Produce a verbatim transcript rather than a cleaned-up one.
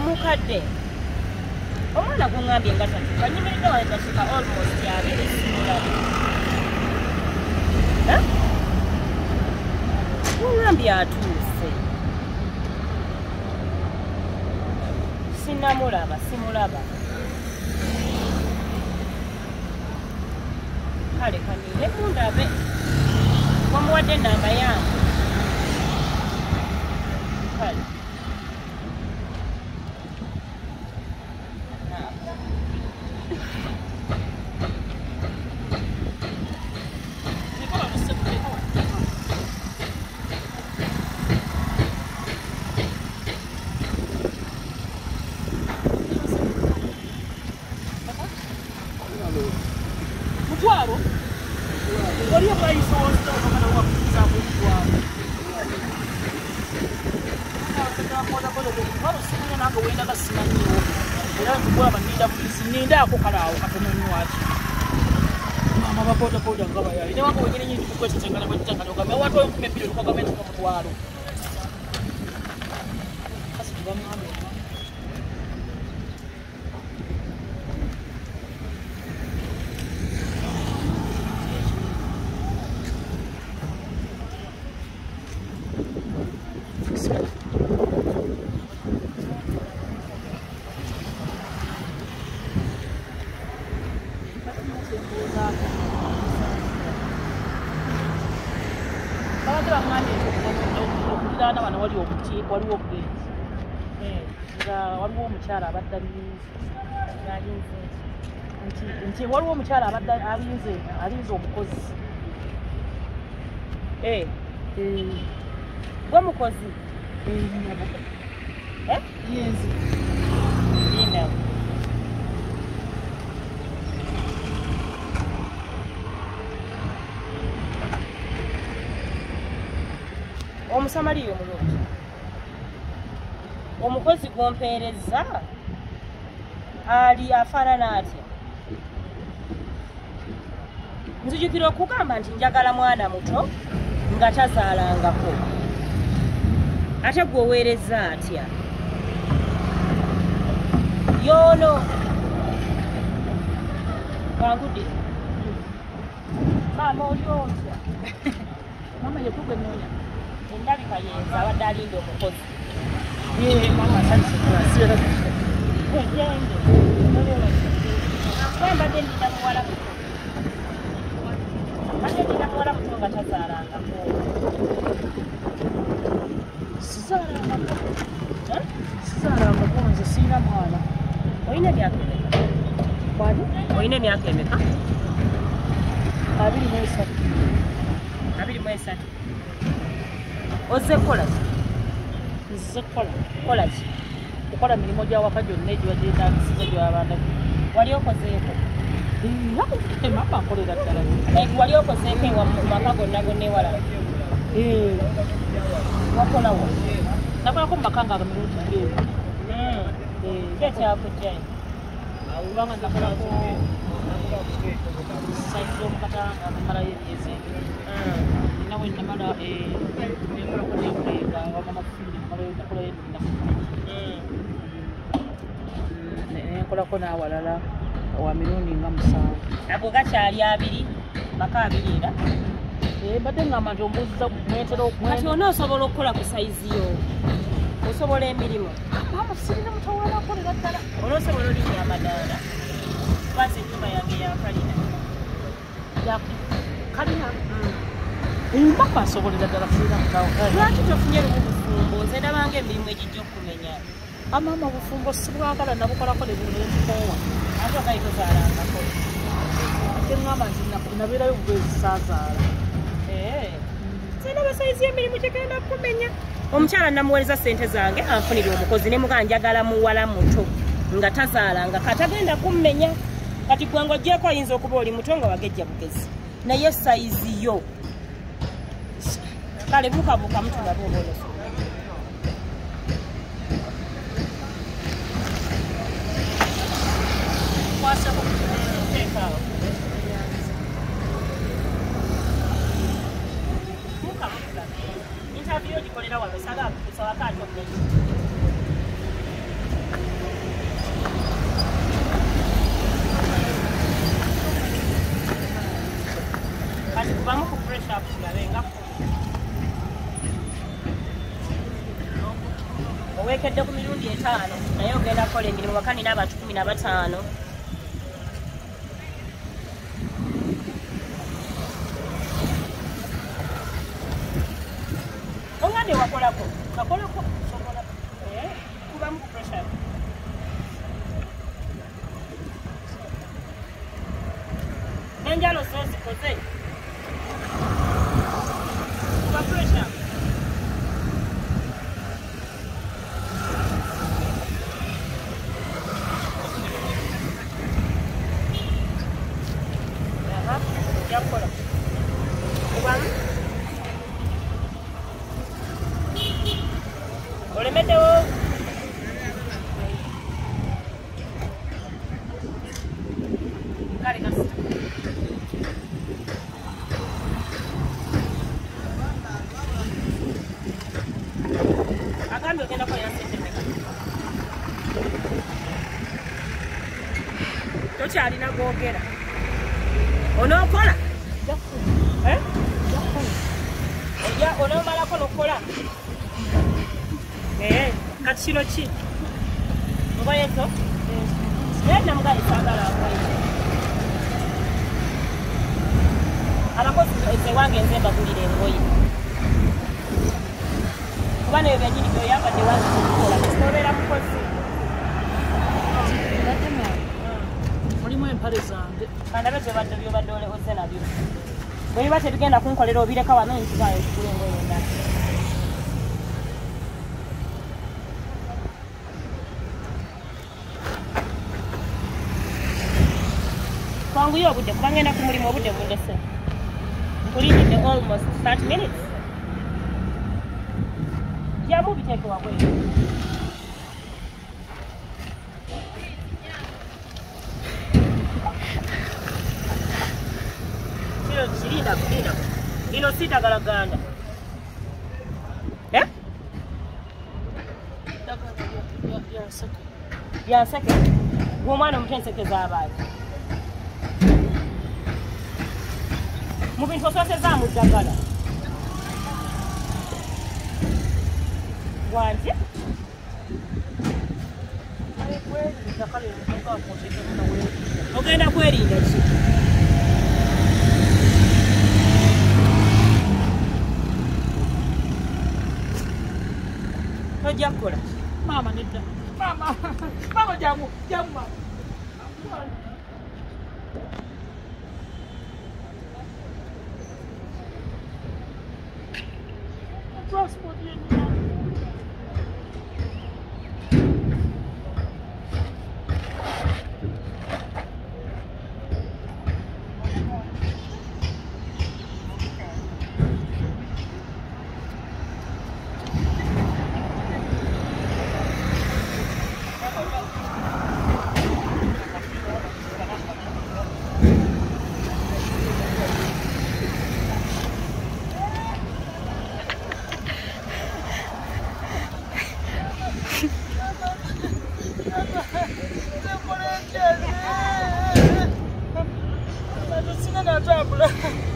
mukadde omwana gungambye nga tatu kanyimiridde wale gasika almost abiri simulabe gungambye atuuse sinamulaba simulaba kale kanile mundabe wamuwadde enamba yange kale waliwo obugenzi nga waliwo omukyala abadde alinze nti waliwo omukyala abadde alinze alinze omukozi gwe mukozi yenzi lindawo omusamaliya omulungi omukozi gwompeereza ali afaanana atya nzijukira okugamba nti njagala mwana muto nga tazaalangako ate gweweereza atya yoono wangudde maama oli otya mama yekugwenoonya endabika yenza abadde alinda omukozi Ye mama sanse kwa sira. Yenge. Kwamba dendi na mwala kuto. Ate dendi na mwala kuto nga tazalanga ko. Sizalanga ko. Eh? Sizalanga ko nze sina mwana. Oyina myaka emeka? Kwani? Oyina myaka emeka? Abiri mu esatu. Abiri mu esatu. Oze kola. Nze kola. Kola ki? Kukola mirimu gy'awaka gyonna egibagyetaagisiza gy'abaana. Wali okozeeko? Ee, mama nkolera ddala. Wali okozeeko ewa mu maka gonna gonna ewala? Ee. Wakola wa? Nakolako mu maka nga mirundi ng'eyo. Ee. Ki ekyakujjayo? Kubanga nakolako sayizi z'omukata nga namalayo emyezi ebiri. Nawe namala nekolako n'enkulega wamama kufindi nakolayo ennaku. Nenkolako n'awalala wa mirundi nga musanvu. Ago gakyali abiri, maka abiri era? Ee, mbadde ngamba nti ombuuziza mwetera okumwena. Kati onoosobola okukola ku sayizi yo? Osobola emirimu? Mama sirina mutawala akolera ddala. Onoosobola olinya amadaala? Kubanga ennyumba yange yakalina. Kalina? Mama asobolera ddala sirina mutawala. Lwaki tofunye lumu bufumbo? Nze ndabanga emirimu egijja okumenya. Amama obufumbo sibwagala nabukolako ne bunenkoowa. Ate okayitozaalangako. Ate ngamba nti nabeerayo obugezi saazaala. Sina basayizi y'emirimu gyegenda kumenya. Omukyala namuweereza ssente zange anfunire omukozi ne mugaa njagala muwala muto nga tazaalanga katagenda kummenya. Kati gwe ng'oggyeko ayinza okuba oli muto nga wagejja bugezi. Naye sayizi yo. Kale bukabuka mutulabe oba oloso. Kwasako teekaawo. Interview gikolera wano sala akusa wakati omulenzi. Kati kubamu ku pressure up kulabenga owekedde ku mirundi etaano naye ogenda kukola emirimu waka nina abantu kumi na bataano ongande wakolako kakolako sokola kubamu ku pressure enjalo zozikoze kuba pressure yakola kubamu olemeddewo kale kasi agambye ogenda kola yasentemeka tokyalina gwogera onookola ejja onoomalako nokola kati kino ki ngoyezo naye namugaye saagala ngoye abakozi ewange nze mbagulira engoye kuba nayo byanyini byoyambadde wange kukola kinobeera mukozi mulimu empale zange kandabe gyebadde byobadde oze nabyo bwe biba tebigenda kunkolera obireka wano nkibayo kigula engoye endala kwanguye obudde kuba ngenda ku mulimu obudde bundese nkulindidde almost thirty minutes jamu biteeke wabweru kino kirinda kulinda lino siddagala ganda yanseke gw'omwana omuto enseke z'abaali mu bintu ososezaamu ddagala wanje ogenda kwerinda ki tojja kukola maama nedda mama mama jamu jamu mama transport you Sina na tabula.